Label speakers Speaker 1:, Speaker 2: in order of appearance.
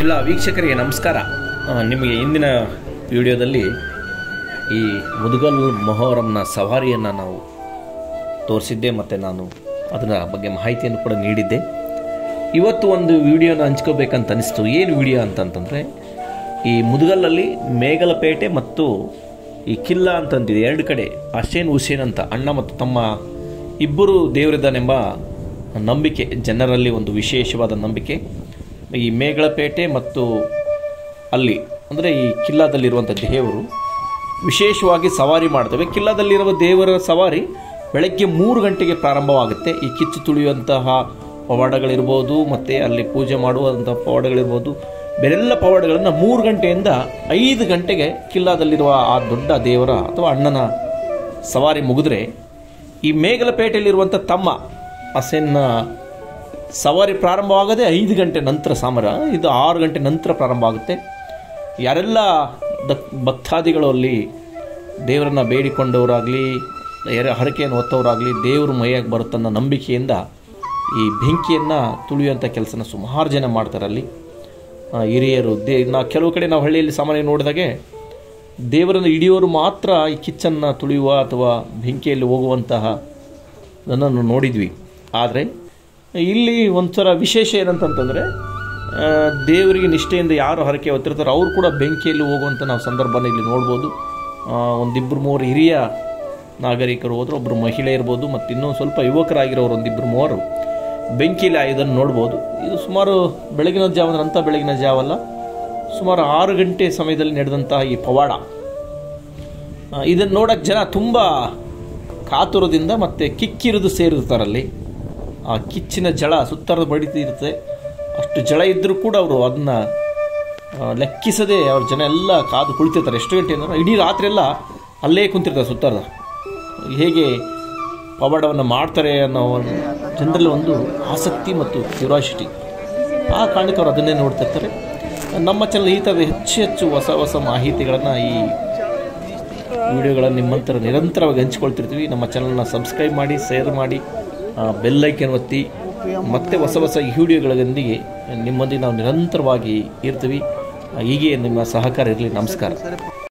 Speaker 1: ಎಲ್ಲ ವೀಕ್ಷಕರಿಗೆ ನಮಸ್ಕಾರ. ನಿಮಗೆ ಇಂದಿನ ವಿಡಿಯೋದಲ್ಲಿ ಈ ಮುದುಗಲ್ ಮೊಹರಂನ ಸವಾರಿಯನ್ನು ನಾವು ತೋರಿಸಿದ್ದೆ ಮತ್ತು ನಾನು ಅದರ ಬಗ್ಗೆ ಮಾಹಿತಿಯನ್ನು ಕೂಡ ನೀಡಿದ್ದೆ. ಇವತ್ತು ಒಂದು ವಿಡಿಯೋನ ಹಂಚ್ಕೋಬೇಕಂತ ಅನಿಸ್ತು. ಏನು ವಿಡಿಯೋ ಅಂತಂತಂದರೆ, ಈ ಮುದುಗಲ್ಲಲ್ಲಿ ಮೇಗಲಪೇಟೆ ಮತ್ತು ಈ ಕಿಲ್ಲ ಅಂತಂದಿದೆ, ಎರಡು ಕಡೆ ಹಸೇನ್ ಹುಸೇನ್ ಅಂತ ಅಣ್ಣ ಮತ್ತು ತಮ್ಮ ಇಬ್ಬರು ದೇವರಿದ್ದಾನೆಂಬ ನಂಬಿಕೆ, ಜನರಲ್ಲಿ ಒಂದು ವಿಶೇಷವಾದ ನಂಬಿಕೆ. ಈ ಮೇಗಳಪೇಟೆ ಮತ್ತು ಅಲ್ಲಿ ಅಂದರೆ ಈ ಕಿಲ್ಲಾದಲ್ಲಿರುವಂಥ ದೇವರು ವಿಶೇಷವಾಗಿ ಸವಾರಿ ಮಾಡ್ತವೆ. ಕಿಲ್ಲಾದಲ್ಲಿರುವ ದೇವರ ಸವಾರಿ ಬೆಳಗ್ಗೆ 3 ಗಂಟೆಗೆ ಪ್ರಾರಂಭವಾಗುತ್ತೆ. ಈ ಕಿಚ್ಚು ತುಳಿಯುವಂತಹ ಪವಾಡಗಳಿರ್ಬೋದು ಮತ್ತು ಅಲ್ಲಿ ಪೂಜೆ ಮಾಡುವಂಥ ಪವಾಡಗಳಿರ್ಬೋದು, ಬೇರೆಲ್ಲ ಪವಾಡಗಳನ್ನು 3 ಗಂಟೆಯಿಂದ 5 ಗಂಟೆಗೆ ಕಿಲ್ಲಾದಲ್ಲಿರುವ ಆ ದೊಡ್ಡ ದೇವರ ಅಥವಾ ಅಣ್ಣನ ಸವಾರಿ ಮುಗಿದ್ರೆ, ಈ ಮೇಗಲಪೇಟೆಯಲ್ಲಿರುವಂಥ ತಮ್ಮ ಹಸೇನ್ನ ಸವಾರಿ ಪ್ರಾರಂಭವಾಗದೆ 5 ಗಂಟೆ ನಂತರ ಸಾಮರ, ಇದು 6 ಗಂಟೆ ನಂತರ ಪ್ರಾರಂಭ ಆಗುತ್ತೆ. ಯಾರೆಲ್ಲ ಭಕ್ತಾದಿಗಳು ಅಲ್ಲಿ ದೇವರನ್ನು ಬೇಡಿಕೊಂಡವರಾಗಲಿ, ಹರಕೆಯನ್ನು ಹೊತ್ತವರಾಗಲಿ, ದೇವರು ಮೈಯಾಗಿ ಬರುತ್ತನ್ನೋ ನಂಬಿಕೆಯಿಂದ ಈ ಬೆಂಕಿಯನ್ನು ತುಳಿಯುವಂಥ ಕೆಲಸನ ಸುಮಾರು ಜನ ಮಾಡ್ತಾರೆ. ಅಲ್ಲಿ ಹಿರಿಯರು ಕೆಲವು ಕಡೆ ನಾವು ಹಳ್ಳಿಯಲ್ಲಿ ಸಾಮಾನ್ಯ ನೋಡಿದಾಗೆ ದೇವರನ್ನು ಹಿಡಿಯೋರು ಮಾತ್ರ ಈ ಕಿಚ್ಚನ್ನು ತುಳಿಯುವ ಅಥವಾ ಬೆಂಕಿಯಲ್ಲಿ ಹೋಗುವಂತಹ ನನ್ನನ್ನು ನೋಡಿದ್ವಿ. ಆದರೆ ಇಲ್ಲಿ ಒಂಥರ ವಿಶೇಷ ಏನಂತಂತಂದರೆ, ದೇವರಿಗೆ ನಿಷ್ಠೆಯಿಂದ ಯಾರು ಹರಕೆ ಹೊತ್ತಿರ್ತಾರೋ ಅವರು ಕೂಡ ಬೆಂಕಿಯಲ್ಲಿ ಹೋಗುವಂಥ ನಾವು ಸಂದರ್ಭನ ಇಲ್ಲಿ ನೋಡ್ಬೋದು. ಒಂದಿಬ್ಬರು ಮೂವರು ಹಿರಿಯ ನಾಗರಿಕರು ಹೋದರು, ಒಬ್ಬರು ಮಹಿಳೆ ಇರ್ಬೋದು, ಮತ್ತು ಇನ್ನೂ ಸ್ವಲ್ಪ ಯುವಕರಾಗಿರೋರು ಒಂದಿಬ್ಬರು ಮೂವರು ಬೆಂಕಿಯಲ್ಲಿ ಇದನ್ನು ನೋಡ್ಬೋದು. ಇದು ಸುಮಾರು ಬೆಳಗಿನ ಜಾವದ ನಂತರ, ಬೆಳಗಿನ ಜಾವಲ್ಲ, ಸುಮಾರು 6 ಗಂಟೆ ಸಮಯದಲ್ಲಿ ನಡೆದಂತಹ ಈ ಪವಾಡ. ಇದನ್ನು ನೋಡೋಕ್ಕೆ ಜನ ತುಂಬ ಕಾತುರದಿಂದ ಮತ್ತು ಕಿಕ್ಕಿರಿದು ಸೇರಿರ್ತಾರಲ್ಲಿ. ಆ ಕಿಚ್ಚಿನ ಜಳ ಸುತ್ತರದ ಬಡಿತಿರುತ್ತೆ. ಅಷ್ಟು ಜಳ ಇದ್ದರೂ ಕೂಡ ಅವರು ಅದನ್ನು ಲೆಕ್ಕಿಸದೆ ಅವ್ರ ಜನ ಎಲ್ಲ ಕಾದು ಕುಳಿತಿರ್ತಾರೆ. ಎಷ್ಟು ಗಂಟೆ ಅಂದರೆ ಇಡೀ ರಾತ್ರಿ ಎಲ್ಲ ಅಲ್ಲೇ ಕುಂತಿರ್ತಾರೆ ಸುತ್ತರದ. ಹೇಗೆ ಪವಾಡವನ್ನು ಮಾಡ್ತಾರೆ ಅನ್ನೋ ಜನರಲ್ಲಿ ಒಂದು ಆಸಕ್ತಿ ಮತ್ತು ಕ್ಯೂರಿಯಾಸಿಟಿ, ಆ ಕಾರಣಕ್ಕೆ ಅವರು ಅದನ್ನೇ ನೋಡ್ತಿರ್ತಾರೆ. ನಮ್ಮ ಚಾನಲ್ ಈ ಥರದ ಹೆಚ್ಚು ಹೊಸ ಮಾಹಿತಿಗಳನ್ನು, ಈ ವಿಡಿಯೋಗಳನ್ನು ನಿಮ್ಮಂತರ ನಿರಂತರವಾಗಿ ಹಂಚ್ಕೊಳ್ತಿರ್ತೀವಿ. ನಮ್ಮ ಚಾನಲ್ನ ಸಬ್ಸ್ಕ್ರೈಬ್ ಮಾಡಿ, ಶೇರ್ ಮಾಡಿ, ಬೆಲ್ ಐಕನ್ ಒತ್ತಿ. ಮತ್ತೆ ಹೊಸ ವಿಡಿಯೋಗಳೊಂದಿಗೆ ನಿಮ್ಮೊಂದಿಗೆ ನಾವು ನಿರಂತರವಾಗಿ ಇರ್ತೀವಿ. ಹೀಗೆ ನಿಮ್ಮ ಸಹಕಾರ ಇರಲಿ. ನಮಸ್ಕಾರ.